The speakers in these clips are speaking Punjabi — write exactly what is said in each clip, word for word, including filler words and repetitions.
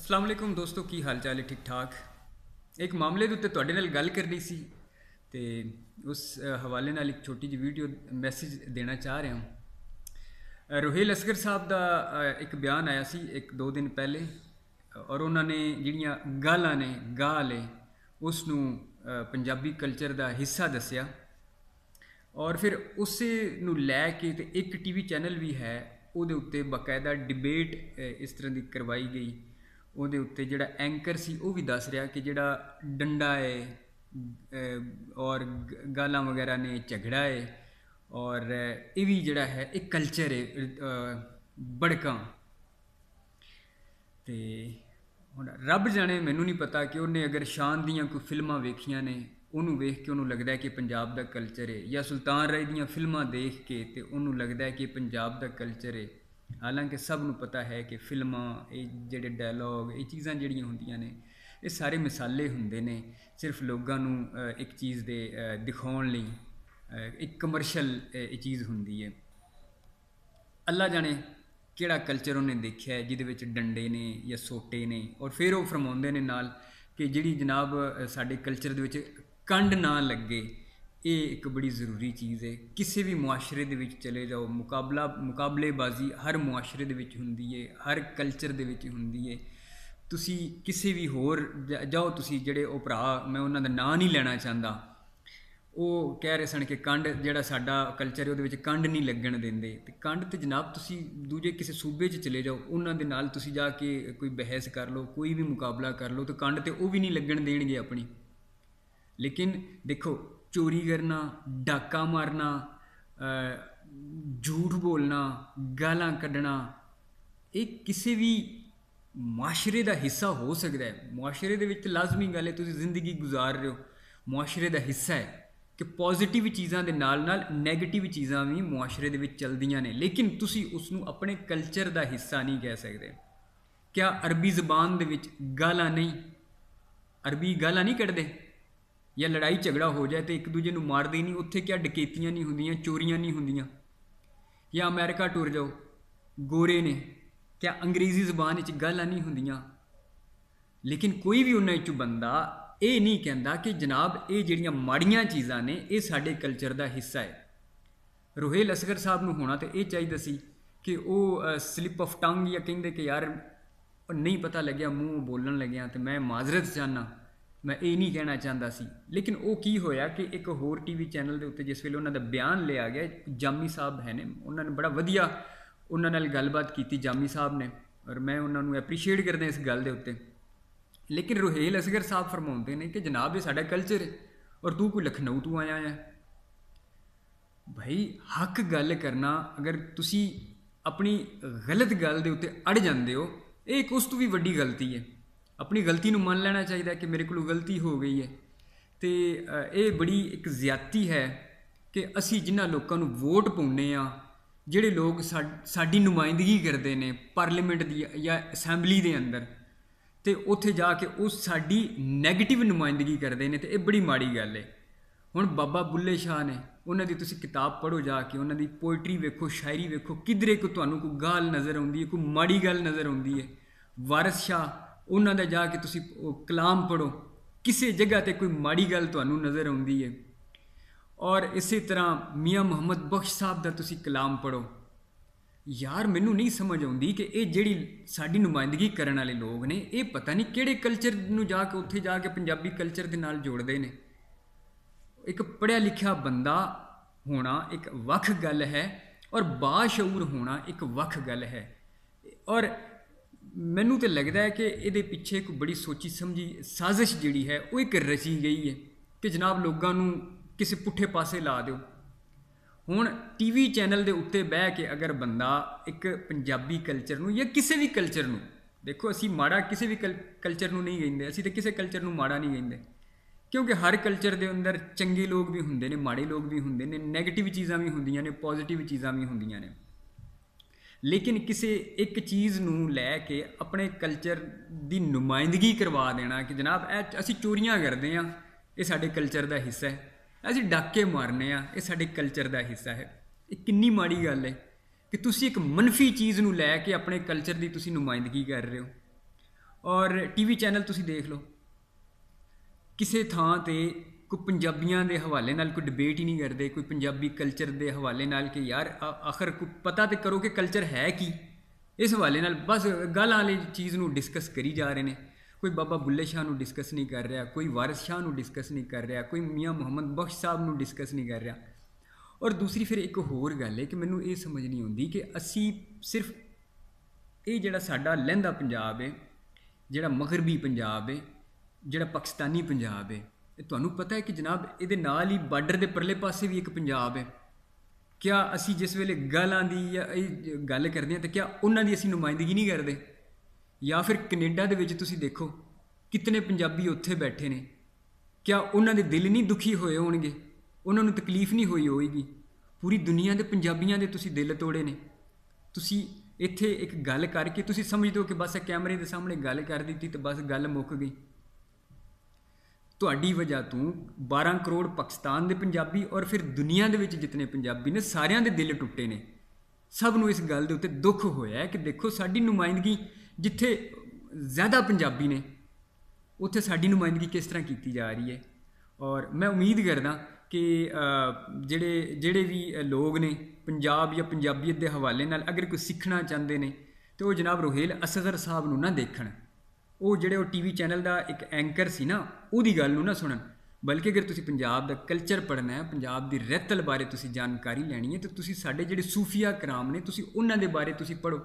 अस्सलाम वालेकुम दोस्तों, की हाल चाल है? ठीक ठाक। एक मामले ਦੇ ਉੱਤੇ ਤੁਹਾਡੇ ਨਾਲ ਗੱਲ ਕਰਨੀ ਸੀ ਤੇ ਉਸ ਅ, ਹਵਾਲੇ ਨਾਲ ਇੱਕ ਛੋਟੀ ਜਿਹੀ ਵੀਡੀਓ ਮੈਸੇਜ ਦੇਣਾ ਚਾਹ ਰਿਹਾ ਹਾਂ। ਰੋਹੇਲ ਅਸਗਰ ਸਾਹਿਬ ਦਾ ਅ, ਇੱਕ ਬਿਆਨ ਆਇਆ ਸੀ ਇੱਕ ਦੋ ਦਿਨ ਪਹਿਲੇ ਔਰ ਉਹਨਾਂ ਨੇ ਜਿਹੜੀਆਂ ਗਾਲਾਂ ਨੇ ਗਾਲ ਹੈ ਉਸ ਨੂੰ ਅ, ਪੰਜਾਬੀ ਕਲਚਰ ਦਾ ਹਿੱਸਾ ਦੱਸਿਆ ਔਰ ਫਿਰ ਉਸੇ ਨੂੰ ਲੈ ਕੇ ਤੇ ਇੱਕ ਟੀਵੀ ਚੈਨਲ ਵੀ ਹੈ ਉਹਦੇ ਉੱਤੇ ਬਾਕਾਇਦਾ ਡਿਬੇਟ ਇਸ ਤਰ੍ਹਾਂ ਦੀ ਕਰਵਾਈ ਗਈ। ਉਹਦੇ ਉੱਤੇ ਜਿਹੜਾ ਐਂਕਰ ਸੀ ਉਹ ਵੀ ਦੱਸ ਰਿਹਾ ਕਿ ਜਿਹੜਾ ਡੰਡਾ ਹੈ ਔਰ ਗਾਲਾਂ ਵਗੈਰਾ ਨੇ ਝਗੜਾ ਹੈ ਔਰ ਇਹ ਵੀ ਜਿਹੜਾ ਹੈ ਇਹ ਕਲਚਰ ਹੈ ਬੜਕਾਂ। ਤੇ ਹੁਣ ਰੱਬ ਜਾਣੇ, ਮੈਨੂੰ ਨਹੀਂ ਪਤਾ ਕਿ ਉਹਨੇ ਅਗਰ ਸ਼ਾਨ ਦੀਆਂ ਕੋਈ ਫਿਲਮਾਂ ਵੇਖੀਆਂ ਨੇ ਉਹਨੂੰ ਵੇਖ ਕੇ ਉਹਨੂੰ ਲੱਗਦਾ ਕਿ ਪੰਜਾਬ ਦਾ ਕਲਚਰ ਹੈ, ਜਾਂ ਸੁਲਤਾਨ ਰਾਏ ਦੀਆਂ ਫਿਲਮਾਂ ਦੇਖ ਕੇ ਤੇ ਉਹਨੂੰ ਲੱਗਦਾ ਕਿ ਪੰਜਾਬ ਦਾ ਕਲਚਰ ਹੈ। ਹਾਲਾਂਕਿ ਸਭ ਨੂੰ ਪਤਾ ਹੈ ਕਿ ਫਿਲਮਾਂ, ਇਹ ਜਿਹੜੇ ਡਾਇਲੋਗ, ਇਹ ਚੀਜ਼ਾਂ ਜਿਹੜੀਆਂ ਹੁੰਦੀਆਂ ਨੇ ਇਹ ਸਾਰੇ ਮਿਸਾਲੇ ਹੁੰਦੇ ਨੇ, ਸਿਰਫ ਲੋਕਾਂ ਨੂੰ ਇੱਕ ਚੀਜ਼ ਦੇ ਦਿਖਾਉਣ ਲਈ, ਇੱਕ ਕਮਰਸ਼ੀਅਲ ਇਹ ਚੀਜ਼ ਹੁੰਦੀ ਹੈ। ਅੱਲਾ ਜਾਣੇ ਕਿਹੜਾ ਕਲਚਰ ਉਹਨੇ ਦੇਖਿਆ ਜਿਹਦੇ ਵਿੱਚ ਡੰਡੇ ਨੇ ਜਾਂ ਸੋਟੇ ਨੇ। ਔਰ ਫਿਰ ਉਹ ਫਰਮਾਉਂਦੇ ਨੇ ਨਾਲ ਕਿ ਜਿਹੜੀ ਜਨਾਬ ਸਾਡੇ ਕਲਚਰ ਦੇ ਵਿੱਚ ਕੰਡ ਨਾ ਲੱਗੇ, ਇਹ ਇੱਕ ਬੜੀ ਜ਼ਰੂਰੀ ਚੀਜ਼ ਹੈ। ਕਿਸੇ ਵੀ ਮੁਆਸ਼ਰੇ ਦੇ ਵਿੱਚ ਚਲੇ ਜਾਓ, ਮੁਕਾਬਲਾ ਮੁਕਾਬਲੇਬਾਜ਼ੀ ਹਰ ਮੁਆਸ਼ਰੇ ਦੇ ਵਿੱਚ ਹੁੰਦੀ ਹੈ, ਹਰ ਕਲਚਰ ਦੇ ਵਿੱਚ ਹੁੰਦੀ ਹੈ। ਤੁਸੀਂ ਕਿਸੇ ਵੀ ਹੋਰ ਜਾਓ, ਤੁਸੀਂ ਜਿਹੜੇ ਉਹ ਭਰਾ, ਮੈਂ ਉਹਨਾਂ ਦਾ ਨਾਂ ਨਹੀਂ ਲੈਣਾ ਚਾਹੁੰਦਾ, ਉਹ ਕਹਿ ਰਹੇ ਸਨ ਕਿ ਕੰਡ ਜਿਹੜਾ ਸਾਡਾ ਕਲਚਰ ਹੈ ਉਹਦੇ ਵਿੱਚ ਕੰਡ ਨਹੀਂ ਲੱਗਣ ਦਿੰਦੇ। ਅਤੇ ਕੰਡ ਤਾਂ ਜਨਾਬ ਤੁਸੀਂ ਦੂਜੇ ਕਿਸੇ ਸੂਬੇ 'ਚ ਚਲੇ ਜਾਓ, ਉਹਨਾਂ ਦੇ ਨਾਲ ਤੁਸੀਂ ਜਾ ਕੇ ਕੋਈ ਬਹਿਸ ਕਰ ਲਓ, ਕੋਈ ਵੀ ਮੁਕਾਬਲਾ ਕਰ ਲਓ, ਤਾਂ ਕੰਡ ਤਾਂ ਉਹ ਵੀ ਨਹੀਂ ਲੱਗਣ ਦੇਣਗੇ ਆਪਣੀ। ਲੇਕਿਨ ਦੇਖੋ, ਚੋਰੀ ਕਰਨਾ, ਡਾਕਾ ਮਾਰਨਾ, ਝੂਠ ਬੋਲਣਾ, ਗਾਲਾਂ ਕੱਢਣਾ, ਇਹ ਕਿਸੇ ਵੀ ਮੁਆਸ਼ਰੇ ਦਾ ਹਿੱਸਾ ਹੋ ਸਕਦਾ ਹੈ। ਮੁਆਸ਼ਰੇ ਦੇ ਵਿੱਚ ਲਾਜ਼ਮੀ ਗੱਲ ਹੈ, ਤੁਸੀਂ ਜ਼ਿੰਦਗੀ ਗੁਜ਼ਾਰ ਰਹੇ ਹੋ, ਮੁਆਸ਼ਰੇ ਦਾ ਹਿੱਸਾ ਹੈ ਕਿ ਪੋਜ਼ੀਟਿਵ ਚੀਜ਼ਾਂ ਦੇ ਨਾਲ ਨਾਲ ਨੈਗੇਟਿਵ ਚੀਜ਼ਾਂ ਵੀ ਮੁਆਸ਼ਰੇ ਦੇ ਵਿੱਚ ਚੱਲਦੀਆਂ ਨੇ, ਲੇਕਿਨ ਤੁਸੀਂ ਉਸ ਨੂੰ ਆਪਣੇ ਕਲਚਰ ਦਾ ਹਿੱਸਾ ਨਹੀਂ ਕਹਿ ਸਕਦੇ। ਕਿਆ ਅਰਬੀ ਜ਼ਬਾਨ ਦੇ ਵਿੱਚ ਗਾਲਾਂ ਨਹੀਂ, ਅਰਬੀ ਗਾਲਾਂ ਨਹੀਂ ਕੱਢਦੇ? ਜਾਂ ਲੜਾਈ ਝਗੜਾ ਹੋ ਜਾਏ ਤਾਂ ਇੱਕ ਦੂਜੇ ਨੂੰ ਮਾਰਦੇ ਨਹੀਂ, ਉੱਥੇ ਕਿਆ ਡਕੈਤੀਆਂ ਨਹੀਂ ਹੁੰਦੀਆਂ, ਚੋਰੀਆਂ ਨਹੀਂ ਹੁੰਦੀਆਂ? ਜਾਂ ਅਮਰੀਕਾ ਟੁਰ ਜਾਓ, ਗੋਰੇ ਨੇ, ਕਿਆ ਅੰਗਰੇਜ਼ੀ ਜ਼ਬਾਨ ਵਿੱਚ ਗਾਲਾਂ ਨਹੀਂ ਹੁੰਦੀਆਂ? ਲੇਕਿਨ ਕੋਈ ਵੀ ਉਹਨਾਂ ਵਿੱਚੋਂ ਬੰਦਾ ਇਹ ਨਹੀਂ ਕਹਿੰਦਾ ਕਿ ਜਨਾਬ ਇਹ ਜਿਹੜੀਆਂ ਮਾੜੀਆਂ ਚੀਜ਼ਾਂ ਨੇ ਇਹ ਸਾਡੇ ਕਲਚਰ ਦਾ ਹਿੱਸਾ ਹੈ। ਰੋਹੇਲ ਅਸਗਰ ਸਾਹਿਬ ਨੂੰ ਹੋਣਾ ਤਾਂ ਇਹ ਚਾਹੀਦਾ ਸੀ ਕਿ ਉਹ ਸਲਿਪ ਆਫ ਟੰਗ, ਜਾਂ ਕਹਿੰਦੇ ਕਿ ਯਾਰ ਨਹੀਂ ਪਤਾ ਲੱਗਿਆ, ਮੂੰਹ ਬੋਲਣ ਲੱਗਿਆ ਅਤੇ ਮੈਂ ਮਾਜ਼ਰਤ ਚਾਹੁੰਦਾ, ਮੈਂ ਇਹ ਨਹੀਂ ਕਹਿਣਾ ਚਾਹੁੰਦਾ ਸੀ। ਲੇਕਿਨ ਉਹ ਕੀ ਹੋਇਆ ਕਿ ਇੱਕ ਹੋਰ ਟੀ ਵੀ ਚੈਨਲ ਦੇ ਉੱਤੇ ਜਿਸ ਵੇਲੇ ਉਹਨਾਂ ਦਾ ਬਿਆਨ ਲਿਆ ਗਿਆ, ਜਾਮੀ ਸਾਹਿਬ ਹੈ ਨੇ, ਉਹਨਾਂ ਨੇ ਬੜਾ ਵਧੀਆ ਉਹਨਾਂ ਨਾਲ ਗੱਲਬਾਤ ਕੀਤੀ, ਜਾਮੀ ਸਾਹਿਬ ਨੇ, ਔਰ ਮੈਂ ਉਹਨਾਂ ਨੂੰ ਐਪਰੀਸ਼ੀਏਟ ਕਰਦਾ ਇਸ ਗੱਲ ਦੇ ਉੱਤੇ। ਲੇਕਿਨ ਰੋਹੇਲ ਅਸਗਰ ਸਾਹਿਬ ਫਰਮਾਉਂਦੇ ਨੇ ਕਿ ਜਨਾਬ ਇਹ ਸਾਡਾ ਕਲਚਰ ਹੈ ਔਰ ਤੂੰ ਕੋਈ ਲਖਨਊ ਤੋਂ ਆਇਆ ਹੈ। ਭਾਈ ਹੱਕ ਗੱਲ ਕਰਨਾ, ਅਗਰ ਤੁਸੀਂ ਆਪਣੀ ਗਲਤ ਗੱਲ ਦੇ ਉੱਤੇ ਅੜ ਜਾਂਦੇ ਹੋ, ਇਹ ਇੱਕ ਉਸ ਤੋਂ ਵੀ ਵੱਡੀ ਗਲਤੀ ਹੈ। ਆਪਣੀ ਗਲਤੀ ਨੂੰ ਮੰਨ ਲੈਣਾ ਚਾਹੀਦਾ ਕਿ ਮੇਰੇ ਕੋਲੋਂ ਗਲਤੀ ਹੋ ਗਈ ਹੈ। ਅਤੇ ਇਹ ਬੜੀ ਇੱਕ ਜ਼ਿਆਦਤੀ ਹੈ ਕਿ ਅਸੀਂ ਜਿਨ੍ਹਾਂ ਲੋਕਾਂ ਨੂੰ ਵੋਟ ਪਾਉਂਦੇ ਹਾਂ, ਜਿਹੜੇ ਲੋਕ ਸਾ ਸਾਡੀ ਨੁਮਾਇੰਦਗੀ ਕਰਦੇ ਨੇ ਪਾਰਲੀਮੈਂਟ ਦੀ ਜਾਂ ਅਸੈਂਬਲੀ ਦੇ ਅੰਦਰ, ਅਤੇ ਉੱਥੇ ਜਾ ਕੇ ਉਹ ਸਾਡੀ ਨੈਗੇਟਿਵ ਨੁਮਾਇੰਦਗੀ ਕਰਦੇ ਨੇ, ਅਤੇ ਇਹ ਬੜੀ ਮਾੜੀ ਗੱਲ ਹੈ। ਹੁਣ ਬਾਬਾ ਬੁੱਲੇ ਸ਼ਾਹ ਨੇ, ਉਹਨਾਂ ਦੀ ਤੁਸੀਂ ਕਿਤਾਬ ਪੜ੍ਹੋ ਜਾ ਕੇ, ਉਹਨਾਂ ਦੀ ਪੋਇਟਰੀ ਵੇਖੋ, ਸ਼ਾਇਰੀ ਵੇਖੋ, ਕਿਧਰੇ ਕੋ ਤੁਹਾਨੂੰ ਕੋਈ ਗਾਲ ਨਜ਼ਰ ਆਉਂਦੀ ਹੈ, ਕੋਈ ਮਾੜੀ ਗੱਲ ਨਜ਼ਰ ਆਉਂਦੀ ਹੈ? ਵਾਰਿਸ ਸ਼ਾਹ, ਉਹਨਾਂ ਦਾ ਜਾ ਕੇ ਤੁਸੀਂ ਉਹ ਕਲਾਮ ਪੜ੍ਹੋ, ਕਿਸੇ ਜਗ੍ਹਾ 'ਤੇ ਕੋਈ ਮਾੜੀ ਗੱਲ ਤੁਹਾਨੂੰ ਨਜ਼ਰ ਆਉਂਦੀ ਹੈ? ਔਰ ਇਸੇ ਤਰ੍ਹਾਂ ਮੀਆਂ ਮੁਹੰਮਦ ਬਖਸ਼ ਸਾਹਿਬ ਦਾ ਤੁਸੀਂ ਕਲਾਮ ਪੜ੍ਹੋ। ਯਾਰ ਮੈਨੂੰ ਨਹੀਂ ਸਮਝ ਆਉਂਦੀ ਕਿ ਇਹ ਜਿਹੜੀ ਸਾਡੀ ਨੁਮਾਇੰਦਗੀ ਕਰਨ ਵਾਲੇ ਲੋਕ ਨੇ, ਇਹ ਪਤਾ ਨਹੀਂ ਕਿਹੜੇ ਕਲਚਰ ਨੂੰ ਜਾ ਕੇ ਉੱਥੇ ਜਾ ਕੇ ਪੰਜਾਬੀ ਕਲਚਰ ਦੇ ਨਾਲ ਜੋੜਦੇ ਨੇ। ਇੱਕ ਪੜ੍ਹਿਆ ਲਿਖਿਆ ਬੰਦਾ ਹੋਣਾ ਇੱਕ ਵੱਖ ਗੱਲ ਹੈ, ਔਰ ਬਾਸ਼ਊਰ ਹੋਣਾ ਇੱਕ ਵੱਖ ਗੱਲ ਹੈ। ਔਰ ਮੈਨੂੰ ਤਾਂ ਲੱਗਦਾ ਹੈ ਕਿ ਇਹਦੇ ਪਿੱਛੇ ਇੱਕ ਬੜੀ ਸੋਚੀ ਸਮਝੀ ਸਾਜ਼ਿਸ਼ ਜਿਹੜੀ ਹੈ ਉਹ ਇੱਕ ਰਚੀ ਗਈ ਹੈ ਕਿ ਜਨਾਬ ਲੋਕਾਂ ਨੂੰ ਕਿਸੇ ਪੁੱਠੇ ਪਾਸੇ ਲਾ ਦਿਓ। ਹੁਣ ਟੀ ਵੀ ਚੈਨਲ ਦੇ ਉੱਤੇ ਬਹਿ ਕੇ ਅਗਰ ਬੰਦਾ ਇੱਕ ਪੰਜਾਬੀ ਕਲਚਰ ਨੂੰ ਜਾਂ ਕਿਸੇ ਵੀ ਕਲਚਰ ਨੂੰ, ਦੇਖੋ ਅਸੀਂ ਮਾੜਾ ਕਿਸੇ ਵੀ ਕਲ ਕਲਚਰ ਨੂੰ ਨਹੀਂ ਕਹਿੰਦੇ, ਅਸੀਂ ਤਾਂ ਕਿਸੇ ਕਲਚਰ ਨੂੰ ਮਾੜਾ ਨਹੀਂ ਕਹਿੰਦੇ, ਕਿਉਂਕਿ ਹਰ ਕਲਚਰ ਦੇ ਅੰਦਰ ਚੰਗੇ ਲੋਕ ਵੀ ਹੁੰਦੇ ਨੇ, ਮਾੜੇ ਲੋਕ ਵੀ ਹੁੰਦੇ ਨੇ, ਨੈਗੇਟਿਵ ਚੀਜ਼ਾਂ ਵੀ ਹੁੰਦੀਆਂ ਨੇ, ਪੋਜ਼ੀਟਿਵ ਚੀਜ਼ਾਂ ਵੀ ਹੁੰਦੀਆਂ ਨੇ। ਲੇਕਿਨ ਕਿਸੇ ਇੱਕ ਚੀਜ਼ ਨੂੰ ਲੈ ਕੇ ਆਪਣੇ ਕਲਚਰ ਦੀ ਨੁਮਾਇੰਦਗੀ ਕਰਵਾ ਦੇਣਾ ਕਿ ਜਨਾਬ ਇਹ ਅਸੀਂ ਚੋਰੀਆਂ ਕਰਦੇ ਹਾਂ, ਇਹ ਸਾਡੇ ਕਲਚਰ ਦਾ ਹਿੱਸਾ ਹੈ, ਅਸੀਂ ਡਾਕੇ ਮਾਰਨੇ ਆ, ਇਹ ਸਾਡੇ ਕਲਚਰ ਦਾ ਹਿੱਸਾ ਹੈ। ਇਹ ਕਿੰਨੀ ਮਾੜੀ ਗੱਲ ਹੈ ਕਿ ਤੁਸੀਂ ਇੱਕ ਮਨਫੀ ਚੀਜ਼ ਨੂੰ ਲੈ ਕੇ ਆਪਣੇ ਕਲਚਰ ਦੀ ਤੁਸੀਂ ਨੁਮਾਇੰਦਗੀ ਕਰ ਰਹੇ ਹੋ। ਔਰ ਟੀਵੀ ਚੈਨਲ ਤੁਸੀਂ ਦੇਖ ਲਓ, ਕਿਸੇ ਥਾਂ ਤੇ ਕੋਈ ਪੰਜਾਬੀਆਂ ਦੇ ਹਵਾਲੇ ਨਾਲ ਕੋਈ ਡਿਬੇਟ ਹੀ ਨਹੀਂ ਕਰਦੇ, ਕੋਈ ਪੰਜਾਬੀ ਕਲਚਰ ਦੇ ਹਵਾਲੇ ਨਾਲ ਕਿ ਯਾਰ ਆਖਰ ਕੋਈ ਪਤਾ ਤੇ ਕਰੋ ਕਿ ਕਲਚਰ ਹੈ ਕੀ। ਇਸ ਹਵਾਲੇ ਨਾਲ ਬਸ ਗੱਲ ਵਾਲੀ ਚੀਜ਼ ਨੂੰ ਡਿਸਕਸ ਕਰੀ ਜਾ ਰਹੇ ਨੇ। ਕੋਈ ਬਾਬਾ ਬੁੱਲੇ ਸ਼ਾਹ ਨੂੰ ਡਿਸਕਸ ਨਹੀਂ ਕਰ ਰਿਹਾ, ਕੋਈ ਵਾਰਿਸ ਸ਼ਾਹ ਨੂੰ ਡਿਸਕਸ ਨਹੀਂ ਕਰ ਰਿਹਾ, ਕੋਈ ਮੀਆਂ ਮੁਹੰਮਦ ਬਖਸ਼ ਸਾਹਿਬ ਨੂੰ ਡਿਸਕਸ ਨਹੀਂ ਕਰ ਰਿਹਾ। ਔਰ ਦੂਸਰੀ ਫਿਰ ਇੱਕ ਹੋਰ ਗੱਲ ਹੈ ਕਿ ਮੈਨੂੰ ਇਹ ਸਮਝ ਨਹੀਂ ਆਉਂਦੀ ਕਿ ਅਸੀਂ ਸਿਰਫ ਇਹ ਜਿਹੜਾ ਸਾਡਾ ਲਹਿੰਦਾ ਪੰਜਾਬ ਹੈ, ਜਿਹੜਾ ਮਗਰਬੀ ਪੰਜਾਬ ਹੈ, ਜਿਹੜਾ ਪਾਕਿਸਤਾਨੀ ਪੰਜਾਬ ਹੈ, ਇਹ ਤੁਹਾਨੂੰ ਪਤਾ ਹੈ ਕਿ ਜਨਾਬ ਇਹਦੇ ਨਾਲ ਹੀ ਬਾਰਡਰ ਦੇ ਪਰਲੇ ਪਾਸੇ ਵੀ ਇੱਕ ਪੰਜਾਬ ਹੈ। ਕਿਆ ਅਸੀਂ ਜਿਸ ਵੇਲੇ ਗਾਲਾਂ ਦੀ ਜਾਂ ਇਹ ਗੱਲ ਕਰਦੇ ਹਾਂ ਤਾਂ ਕਿਆ ਉਹਨਾਂ ਦੀ ਅਸੀਂ ਨੁਮਾਇੰਦਗੀ ਨਹੀਂ ਕਰਦੇ? ਜਾਂ ਫਿਰ ਕੈਨੇਡਾ ਦੇ ਵਿੱਚ ਤੁਸੀਂ ਦੇਖੋ ਕਿਤਨੇ ਪੰਜਾਬੀ ਉੱਥੇ ਬੈਠੇ ਨੇ, ਕਿਆ ਉਹਨਾਂ ਦੇ ਦਿਲ ਨਹੀਂ ਦੁਖੀ ਹੋਏ ਹੋਣਗੇ? ਉਹਨਾਂ ਨੂੰ ਤਕਲੀਫ ਨਹੀਂ ਹੋਈ ਹੋਏਗੀ? ਪੂਰੀ ਦੁਨੀਆ ਦੇ ਪੰਜਾਬੀਆਂ ਦੇ ਤੁਸੀਂ ਦਿਲ ਤੋੜੇ ਨੇ। ਤੁਸੀਂ ਇੱਥੇ ਇੱਕ ਗੱਲ ਕਰਕੇ ਤੁਸੀਂ ਸਮਝਦੇ ਹੋ ਕਿ ਬਸ ਕੈਮਰੇ ਦੇ ਸਾਹਮਣੇ ਗੱਲ ਕਰ ਦਿੱਤੀ ਤੇ ਬਸ ਗੱਲ ਮੁੱਕ ਗਈ। ਤੁਹਾਡੀ ਵਜ੍ਹਾ ਤੋਂ ਬਾਰਾਂ ਕਰੋੜ ਪਾਕਿਸਤਾਨ ਦੇ ਪੰਜਾਬੀ ਔਰ ਫਿਰ ਦੁਨੀਆ ਦੇ ਵਿੱਚ ਜਿਤਨੇ ਪੰਜਾਬੀ ਨੇ ਸਾਰਿਆਂ ਦੇ ਦਿਲ ਟੁੱਟੇ ਨੇ। ਸਭ ਨੂੰ ਇਸ ਗੱਲ ਦੇ ਉੱਤੇ ਦੁੱਖ ਹੋਇਆ ਹੈ ਕਿ ਦੇਖੋ ਸਾਡੀ ਨੁਮਾਇੰਦਗੀ ਜਿੱਥੇ ਜ਼ਿਆਦਾ ਪੰਜਾਬੀ ਨੇ ਉੱਥੇ ਸਾਡੀ ਨੁਮਾਇੰਦਗੀ ਕਿਸ ਤਰ੍ਹਾਂ ਕੀਤੀ ਜਾ ਰਹੀ ਹੈ। ਔਰ ਮੈਂ ਉਮੀਦ ਕਰਦਾ ਕਿ ਜਿਹੜੇ ਜਿਹੜੇ ਵੀ ਲੋਕ ਨੇ ਪੰਜਾਬ ਜਾਂ ਪੰਜਾਬੀਅਤ ਦੇ ਹਵਾਲੇ ਨਾਲ ਅਗਰ ਕੋਈ ਸਿੱਖਣਾ ਚਾਹੁੰਦੇ ਨੇ ਤਾਂ ਉਹ ਜਨਾਬ ਰੋਹੇਲ ਅਸਗਰ ਸਾਹਿਬ ਨੂੰ ਨਾ ਦੇਖਣ। ਉਹ ਜਿਹੜੇ ਉਹ ਟੀ ਵੀ ਚੈਨਲ ਦਾ ਇੱਕ ਐਂਕਰ ਸੀ ਨਾ, ਉਹਦੀ ਗੱਲ ਨੂੰ ਨਾ ਸੁਣਨ, ਬਲਕਿ ਅਗਰ ਤੁਸੀਂ ਪੰਜਾਬ ਦਾ ਕਲਚਰ ਪੜ੍ਹਨਾ ਹੈ, ਪੰਜਾਬ ਦੀ ਰਹਿਤਲ ਬਾਰੇ ਤੁਸੀਂ ਜਾਣਕਾਰੀ ਲੈਣੀ ਹੈ ਤਾਂ ਤੁਸੀਂ ਸਾਡੇ ਜਿਹੜੇ ਸੂਫੀਆ ਕਰਾਮ ਨੇ ਤੁਸੀਂ ਉਹਨਾਂ ਦੇ ਬਾਰੇ ਤੁਸੀਂ ਪੜ੍ਹੋ।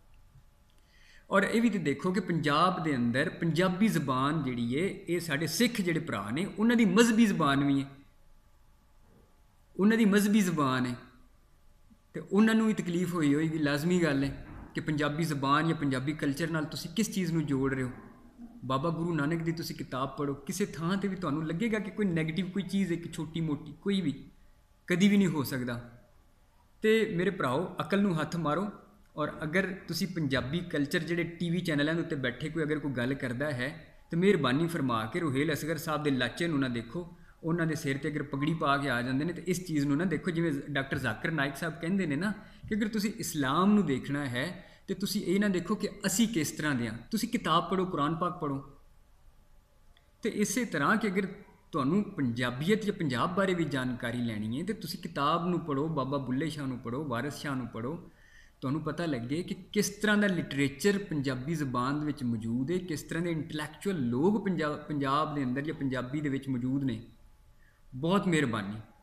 ਔਰ ਇਹ ਵੀ ਤਾਂ ਦੇਖੋ ਕਿ ਪੰਜਾਬ ਦੇ ਅੰਦਰ ਪੰਜਾਬੀ ਜ਼ਬਾਨ ਜਿਹੜੀ ਹੈ ਇਹ ਸਾਡੇ ਸਿੱਖ ਜਿਹੜੇ ਭਰਾ ਨੇ ਉਹਨਾਂ ਦੀ ਮਜ਼ਹਬੀ ਜ਼ਬਾਨ ਵੀ ਹੈ, ਉਹਨਾਂ ਦੀ ਮਜ਼ਹਬੀ ਜ਼ਬਾਨ ਹੈ ਅਤੇ ਉਹਨਾਂ ਨੂੰ ਵੀ ਤਕਲੀਫ ਹੋਈ ਹੋਏਗੀ। ਲਾਜ਼ਮੀ ਗੱਲ ਹੈ ਕਿ ਪੰਜਾਬੀ ਜ਼ਬਾਨ ਜਾਂ ਪੰਜਾਬੀ ਕਲਚਰ ਨਾਲ ਤੁਸੀਂ ਕਿਸ ਚੀਜ਼ ਨੂੰ ਜੋੜ ਰਹੇ ਹੋ। ਬਾਬਾ ਗੁਰੂ ਨਾਨਕ ਦੀ ਤੁਸੀਂ ਕਿਤਾਬ ਪੜ੍ਹੋ, ਕਿਸੇ ਥਾਂ 'ਤੇ ਵੀ ਤੁਹਾਨੂੰ ਲੱਗੇਗਾ ਕਿ ਕੋਈ ਨੈਗੇਟਿਵ ਕੋਈ ਚੀਜ਼ ਇੱਕ ਛੋਟੀ ਮੋਟੀ ਕੋਈ ਵੀ ਕਦੀ ਵੀ ਨਹੀਂ ਹੋ ਸਕਦਾ। ਅਤੇ ਮੇਰੇ ਭਰਾਓ ਅਕਲ ਨੂੰ ਹੱਥ ਮਾਰੋ। ਔਰ ਅਗਰ ਤੁਸੀਂ ਪੰਜਾਬੀ ਕਲਚਰ ਜਿਹੜੇ ਟੀ ਵੀ ਚੈਨਲਾਂ ਦੇ ਉੱਤੇ ਬੈਠੇ ਕੋਈ ਅਗਰ ਕੋਈ ਗੱਲ ਕਰਦਾ ਹੈ ਤਾਂ ਮਿਹਰਬਾਨੀ ਫਰਮਾ ਕੇ ਰੋਹੇਲ ਅਸਗਰ ਸਾਹਿਬ ਦੇ ਲਾਚੇ ਨੂੰ ਨਾ ਦੇਖੋ। ਉਹਨਾਂ ਦੇ ਸਿਰ 'ਤੇ ਅਗਰ ਪਗੜੀ ਪਾ ਕੇ ਆ ਜਾਂਦੇ ਨੇ ਤਾਂ ਇਸ ਚੀਜ਼ ਨੂੰ ਨਾ ਦੇਖੋ। ਜਿਵੇਂ ਡਾਕਟਰ ਜ਼ਾਕਿਰ ਨਾਇਕ ਸਾਹਿਬ ਕਹਿੰਦੇ ਨੇ ਨਾ ਕਿ ਅਗਰ ਤੁਸੀਂ ਇਸਲਾਮ ਨੂੰ ਦੇਖਣਾ ਹੈ ਤੇ ਤੁਸੀਂ ਇਹ ਨਾ ਦੇਖੋ ਕਿ ਅਸੀਂ ਕਿਸ ਤਰ੍ਹਾਂ ਦੇ ਹਾਂ, ਤੁਸੀਂ ਕਿਤਾਬ ਪੜ੍ਹੋ, ਕੁਰਾਨ ਪਾਕ ਪੜ੍ਹੋ। ਅਤੇ ਇਸੇ ਤਰ੍ਹਾਂ ਕਿ ਅਗਰ ਤੁਹਾਨੂੰ ਪੰਜਾਬੀਅਤ ਜਾਂ ਪੰਜਾਬ ਬਾਰੇ ਵੀ ਜਾਣਕਾਰੀ ਲੈਣੀ ਹੈ ਤਾਂ ਤੁਸੀਂ ਕਿਤਾਬ ਨੂੰ ਪੜ੍ਹੋ, ਬਾਬਾ ਬੁੱਲੇ ਸ਼ਾਹ ਨੂੰ ਪੜ੍ਹੋ, ਵਾਰਿਸ ਸ਼ਾਹ ਨੂੰ ਪੜ੍ਹੋ। ਤੁਹਾਨੂੰ ਪਤਾ ਲੱਗੇ ਕਿ ਕਿਸ ਤਰ੍ਹਾਂ ਦਾ ਲਿਟਰੇਚਰ ਪੰਜਾਬੀ ਜ਼ਬਾਨ ਦੇ ਵਿੱਚ ਮੌਜੂਦ ਹੈ, ਕਿਸ ਤਰ੍ਹਾਂ ਦੇ ਇੰਟਲੈਕਚੁਅਲ ਲੋਕ ਪੰਜਾਬ ਪੰਜਾਬ ਦੇ ਅੰਦਰ ਜਾਂ ਪੰਜਾਬੀ ਦੇ ਵਿੱਚ ਮੌਜੂਦ ਨੇ। ਬਹੁਤ ਮਿਹਰਬਾਨੀ।